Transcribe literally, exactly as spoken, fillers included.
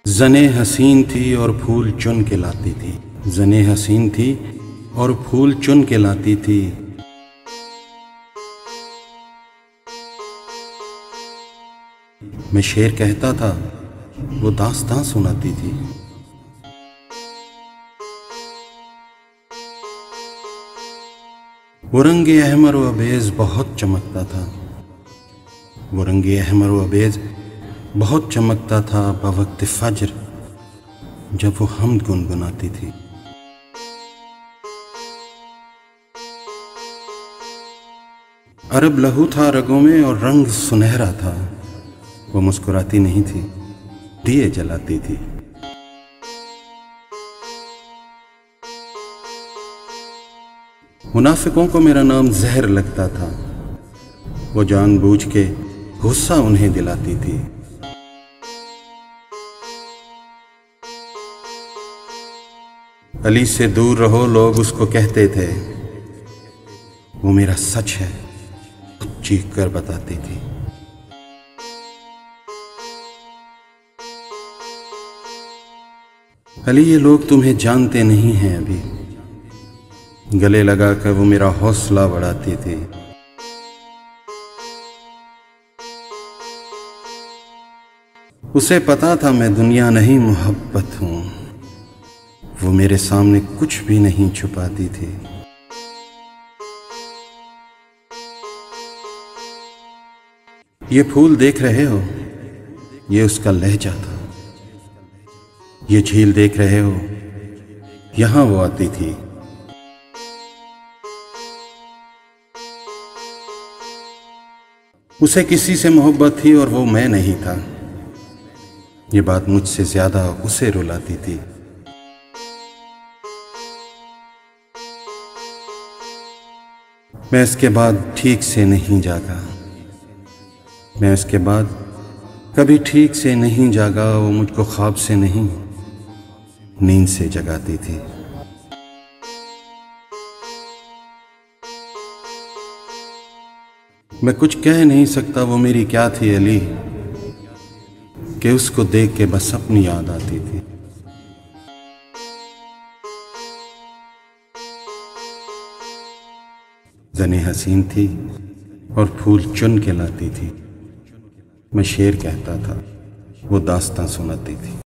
ज़ने हसीन थी और फूल चुन के लाती थी। ज़ने हसीन थी और फूल चुन के लाती थी। मैं शेर कहता था, वो दास्तां सुनाती थी। वो रंगे अहमर व अबेज बहुत चमकता था। वो रंगे अहमर व अबेज बहुत चमकता था बवक्त फज्र, जब वो हमद गुनगुनाती थी। अरब लहू था रगों में और रंग सुनहरा था। वो मुस्कुराती नहीं थी, दिए जलाती थी। मुनाफिकों को मेरा नाम जहर लगता था। वो जानबूझ के गुस्सा उन्हें दिलाती थी। अली से दूर रहो लोग उसको कहते थे। वो मेरा सच है चीख कर बताती थी। अली ये लोग तुम्हें जानते नहीं हैं अभी। गले लगाकर वो मेरा हौसला बढ़ाती थी। उसे पता था मैं दुनिया नहीं मोहब्बत हूं। वो मेरे सामने कुछ भी नहीं छुपाती थी। ये फूल देख रहे हो, ये उसका लहजा था। ये झील देख रहे हो, यहां वो आती थी। उसे किसी से मोहब्बत थी और वो मैं नहीं था। ये बात मुझसे ज्यादा उसे रुलाती थी। मैं इसके बाद ठीक से नहीं जागा। मैं इसके बाद कभी ठीक से नहीं जागा। वो मुझको ख्वाब से नहीं, नींद से जगाती थी। मैं कुछ कह नहीं सकता वो मेरी क्या थी अली, कि उसको देख के बस अपनी याद आती थी। ज़ने हसीन थी और फूल चुन के लाती थी। मैं शेर कहता था, वो दास्तां सुनाती थी।